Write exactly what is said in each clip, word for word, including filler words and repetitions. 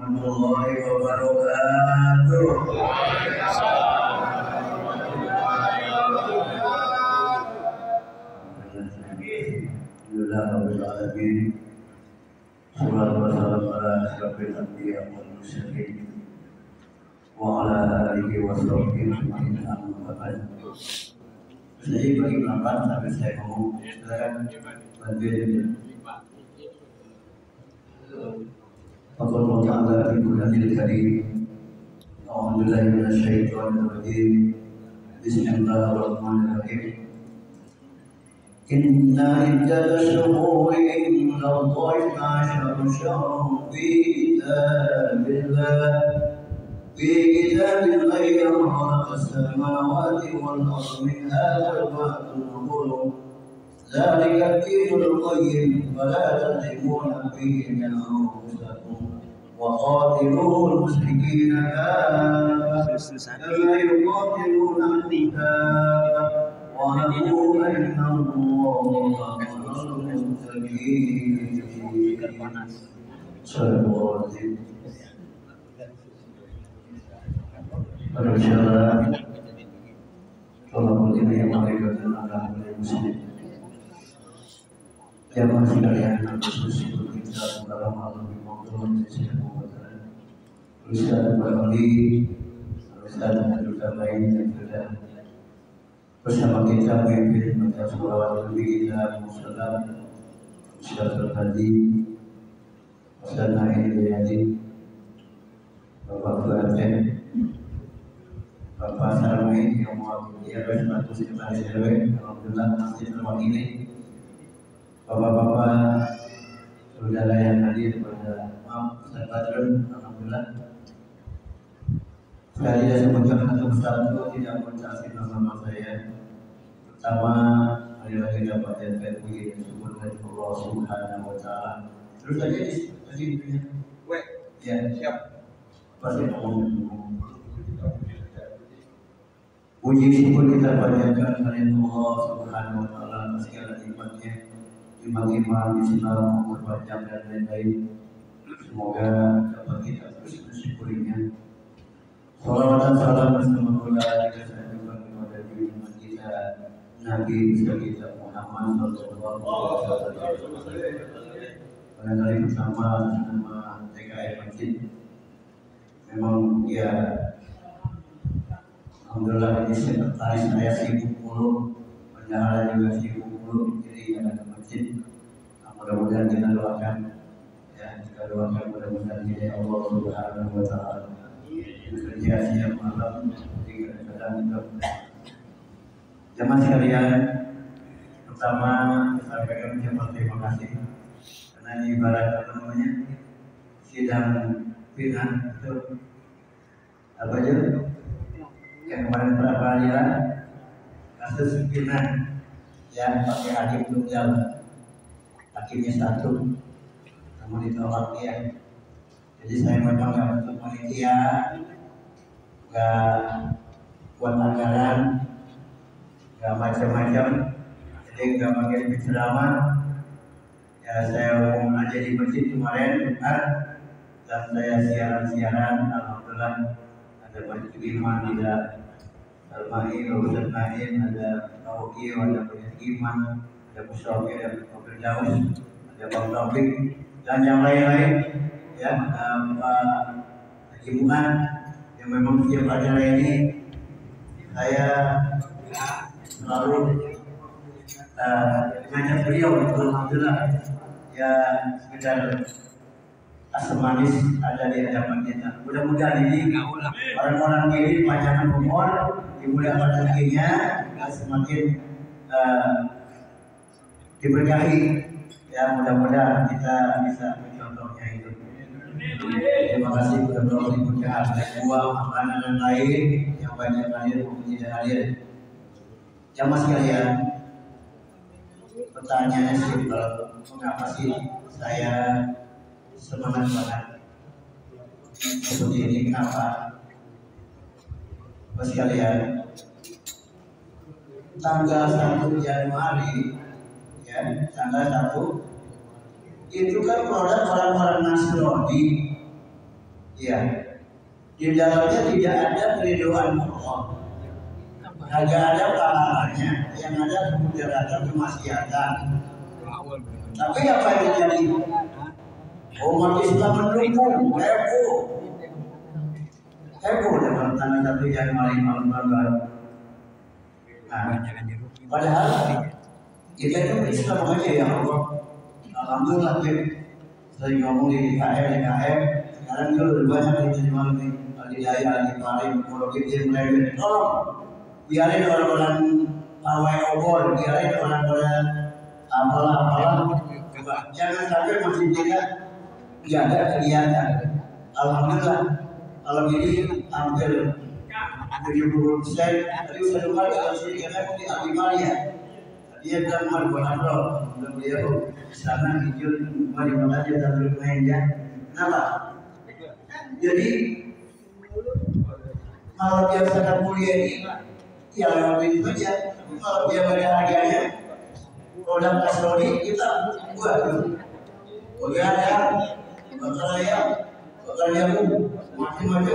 Warahmatullahi wabarakatuh. Alhamdulillahirrahmanirrahim. Salatu wassalamu ala asyrafil anbiya wal mursalin wa ala alihi wa sahbihi ajma'in amma ba'd. Jadi bagi pendapat sampai saya ngomong, silakan bantuin. Allahu ta'ala ibu hadil karim. A'udzubillahi minasyaitonir rajim. Bismillahirrahmanirrahim. Inna iddatash shuhuri inda Allahi ashara syahran fi kitabillah fi kitabillahi khalaqas samawati wal ardi minha arba'atun hurum. ذلك الدين القيم فلا تظلمون فيه من أنفسكم وقاتلوا المشركين كافة كما يقاتلونكم كافة واعلموا أن الله مع المتقين. صدق الله العظيم. Insyaallah kalau ini yang mereka adalah muslim. Jamaah sekalian, khusus untuk kita dalam hal mengontrol kesehatan. Ustaz Bali, Ustaz dan juga lain yang sudah bersama kita memimpin baca sholawat Nabi kita Muhammad Ustaz Al-Hadi, Ustaz Naim Jayadi, Bapak Fuad, Bapak Sarmi yang mewakili Bapak Sekretaris R W, alhamdulillah masjid terwakili. Bapak-bapak, saudara yang hadir pada maaf Ustaz Badrun, alhamdulillah. Sekali saya sebutkan satu-satu, tidak mencatat nama saya. Pertama, hari lagi dapat yang saya puji disebut oleh Allah Subhanahu Wa Taala. Terus saja tadi punya, weh, ya siap. Pasti ngomong. Puji syukur kita panjatkan kepada Allah Subhanahu Wa Taala atas segala nikmatnya. Imam-imam Islam berpanjang dan lain-lain, semoga dapat kita terus mensyukurinya. Salawat dan salam bersama keluarga kita juga kepada junjungan kita Nabi besar kita Muhammad Sallallahu Alaihi Wasallam. Pada kali bersama nama T K I Masjid, memang ya alhamdulillah ini sekretaris saya sibuk mulu, bendahara juga sibuk mulu, jadi ada masjid. Mudah-mudahan kita doakan, ya kita doakan mudah-mudahan kita Allah Subhanahu Wa Taala bekerja siang malam tidak kadang juga. Jamaah sekalian, pertama saya sampaikan ucapan terima kasih karena ini ibarat apa namanya sidang fitnah itu apa aja yang kemarin berapa hari ya kasus fitnah yang pakai hakim tunggal. Akhirnya satu, namun ditolak ya. Jadi saya memang nggak bentuk panitia, nggak buat anggaran, nggak macam-macam. Jadi nggak pakai penceramah. Ya saya umum aja di masjid kemarin, kan? Dan saya siaran-siaran, alhamdulillah ada banyak iman, ada Al-Ma'i, Ustaz Naim, ada Tauqi, ada banyak iman. Ada Musyafi, ada Pak Daus, ada Bang Taufik, dan yang lain-lain ya, Pak Haji Mu'an yang memang setiap acara ini saya selalu uh, mengajak beliau untuk alhamdulillah ya sekedar asam manis ada di hadapan kita. Mudah-mudahan ini orang-orang ini panjang umur, dimudahkan rezekinya, semakin uh, diberkahi ya, mudah-mudahan kita bisa mencontohnya itu. Terima kasih kepada Allah diberkahi dan buah makanan dan lain yang banyak hadir maupun tidak hadir. Jamaah sekalian, pertanyaannya simpel, mengapa sih saya semangat banget seperti ini? Kenapa? Bapak sekalian, tanggal satu Januari ya, tanggal satu itu kan produk orang-orang Nasrani Ya, di dalamnya tidak ada keriduan Allah, tidak ada pahalanya, yang ada mudaratkan kemaksiatan. Tapi apa yang terjadi? Umat Islam mendukung, heboh, heboh dengan tanda satu Januari tahun baru. Nah, padahal kita itu Islam aja ya Allah. Alhamdulillah kita sering ngomong di K M, di K M. Sekarang juga lebih banyak yang terima di Alidaya, di Paling, kalau kita mulai tolong biarin orang-orang pawai obor, biarin orang-orang apalah-apalah. Jangan sampai masih tidak ada kegiatan. Alhamdulillah, kalau ini hampir tujuh puluh persen. Tadi saya dengar kalau sini karena di Abimaria, dia bilang mau buat apa? Belum beliau sana hijau mari makan dia tak boleh main ya. Kenapa? Jadi kalau dia sangat mulia ini, ya lewat itu saja. Kalau dia pada harganya, produk Kasroni kita buat dulu. Begadang, bakal ayam, bakal jagung, macam-macam.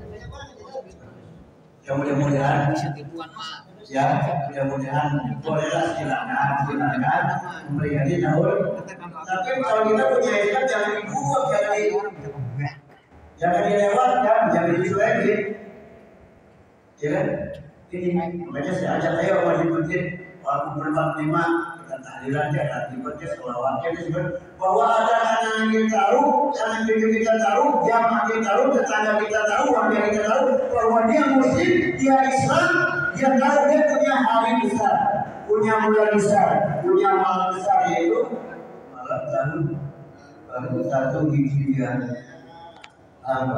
Ya mudah-mudahan, ya mudah-mudahan bolehlah silakan, silakan memperingati tahun. Tapi kalau kita punya Islam jangan dibuang, jangan di, jangan dilewatkan, jangan dicuekin. Ya kan? Ini makanya saya ajak ayo wajib masjid, walaupun berempat lima kita tahlilan dia, akibatnya selawatnya disebut bahwa ada anak kita tahu, anak cucu kita tahu, jamaah kita tahu, tetangga kita tahu, warga kita tahu bahwa dia Muslim, dia Islam, dia tahu dia punya hari besar, punya bulan besar, punya malam besar yaitu malam tahun baru satu Hijriah. Apa?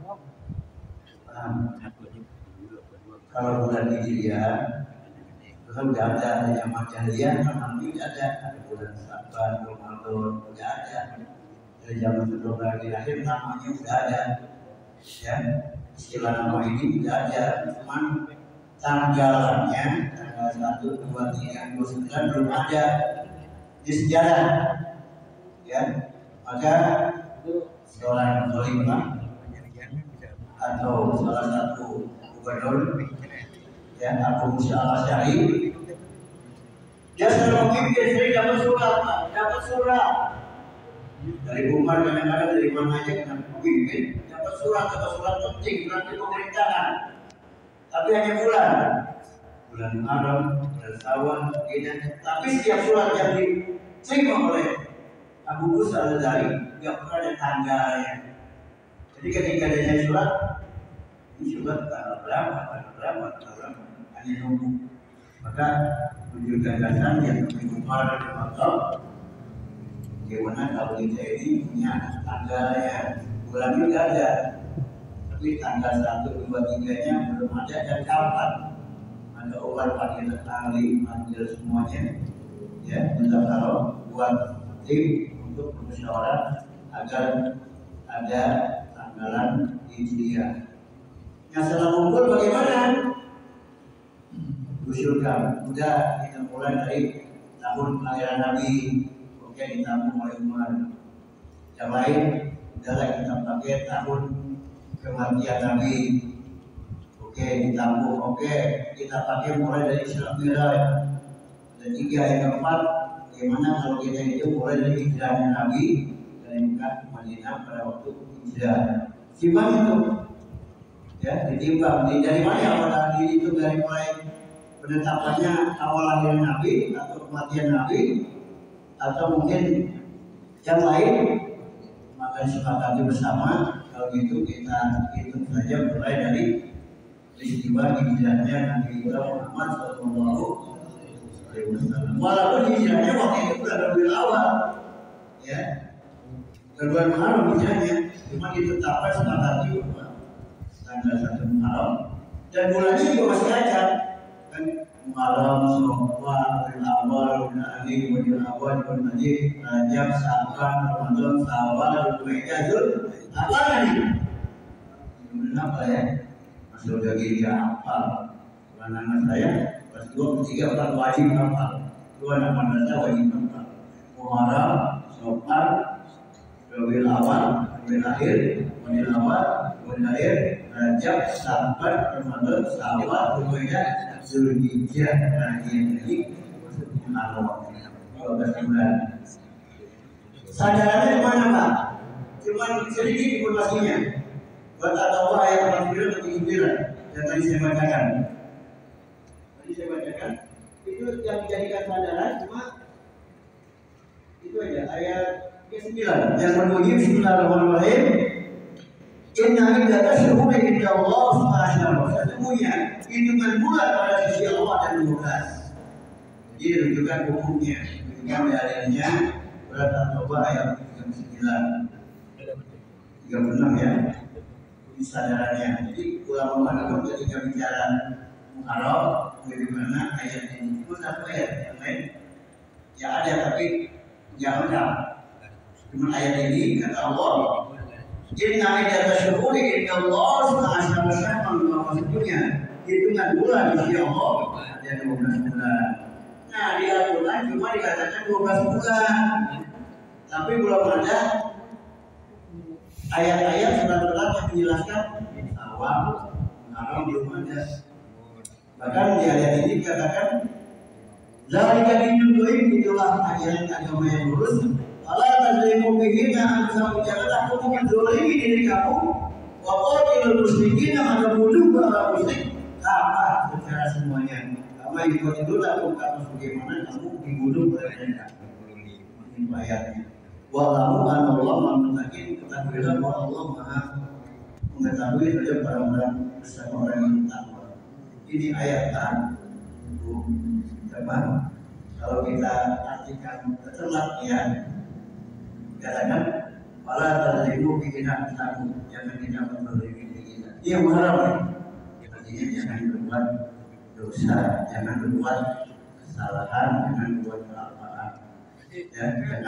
Kalau bulan Hijriah itu tidak ada yang Jahiliyah, memang tidak ada. Ada bulan Saban, Ramadan, tidak ada. Dari zaman sebelum lagi lahir namanya tidak ada. Ya, istilah nama ini tidak ada. Cuman tanggalannya tanggal satu, dua, tiga, dua, sembilan belum ada di sejarah. Ya, maka seorang khalifah atau salah satu gubernur ya Abu Musa al-Asy'ari dia selalu memimpin, sering dapat surat, dapat surat dari Umar, kadang-kadang dari mana aja kena memimpin, dapat surat, dapat surat penting nanti pemerintahan, tapi hanya bulan bulan Muharram, bulan Syawal, gitu. Tapi setiap surat yang diterima oleh Abu Musa al-Asy'ari tidak pernah ada tanggalnya. Jadi ketika dia surat, ini surat tanggal berapa, tanggal berapa, tanggal berapa, hanya nunggu. Maka muncul gagasan yang lebih Umar dan Khattab, bagaimana kalau kita ini punya tanggalnya, bulan itu ada, tapi tanggal satu, dua, tiganya belum ada dan kapan? Ada Umar panggil ahli, panggil semuanya, ya, minta kalau buat tim untuk bermusyawarah agar ada tanggalan Hijriah. Yang setelah kumpul bagaimana? Usulkan, udah kita mulai dari tahun kelahiran Nabi, oke ditampung oleh Umar. Yang lain, udahlah kita pakai tahun kematian Nabi, oke ditampung, oke kita pakai mulai dari Isra Mi'raj. Dan tiga yang keempat, bagaimana kalau kita itu mulai dari hijrahnya Nabi dari Mekah ke Madinah pada waktu hijrah. Gimana itu? Ya, ditimbang dari mana awal diri itu, dari mulai penetapannya awal lahir Nabi atau kematian Nabi atau mungkin yang lain, maka disepakati bersama kalau gitu kita hitung saja mulai dari peristiwa hijrahnya Nabi Muhammad shallallahu alaihi wasallam. Walaupun hijrahnya waktu itu sudah lebih awal, ya, kedua Muharram hijrahnya, cuma ditetapkan sepakati tanggal satu Muharram dan bulannya juga masih ada kan, Muharram, Syawal, Rabiul Awal, Rabiul Akhir, Rabiul Awal, Rabiul Majid, Rajab, Sya'ban, Ramadan, Syawal, Dzulhijjah, Dzulhijjah. Apa lagi? Benar apa ya? Masih udah gini apa? Anak-anak saya pas dua, tiga, empat wajib apa? Dua anak-anak saya wajib apa? Muharram, Syawal, Rabiul Awal, Rabiul Akhir, Rabiul Awal, Rajab, Sabar, Ramadan, Syawal, Dzulhijjah, Dzulhijjah. Nah ini Allah dua belas bulan. Sadarannya kemana Pak? Cuma sedikit informasinya. Buat tahu ayat empat puluh atau tiga puluh yang tadi saya bacakan. Tadi saya bacakan itu yang dijadikan sadaran cuma itu aja ayat ke sembilan yang berbunyi Bismillahirrahmanirrahim. Inna iddata syuhuri inda Allah subhanahu wa ta'ala. Sesungguhnya hitungan bulan pada sisi Allah ada dua belas. Jadi rujukan hukumnya, rujukan dalilnya surat At-Taubah ayat tiga puluh sembilan tiga puluh enam ya. Kesadarannya. Jadi ulama manapun ketika bicara Muharram, bagaimana ayat ini cuma satu ayat yang lain ya ada tapi jangan lengkap. Cuma ayat ini kata Allah, Inna iddata syuhuri inda Allah subhanahu wa ta'ala, maksudnya hitungan bulan di Allah ada dua belas bulan. Nah di Al-Quran cuma dikatakan dua belas bulan, tapi belum ada ayat-ayat surat-surat yang menjelaskan awal Muharram belum ada. Bahkan di ayat ini dikatakan zalika dinul qayyim, itulah ajaran agama yang lurus. Allah tazlimu bihi dan sama janganlah kamu menzalimi diri kamu. Wa qatilul musyrikin, maka bunuh para musyrik apa secara semuanya. Kama yuqatilu lakum kamu bagaimana kamu dibunuh oleh mereka. Ini ayatnya. Wallahu anallahu ma'akin, ketahuilah bahwa Allah Maha mengetahui terhadap orang-orang bersama orang yang takwa. Ini ayat kan, teman. Kalau kita artikan keterlatihan, katakan wala tadzlimu bihinna anfusakum, jangan kita menzalimi diri kita. Ini yang Muharram. Artinya jangan berbuat dosa, jangan berbuat kesalahan, jangan berbuat kelapaan. Ya,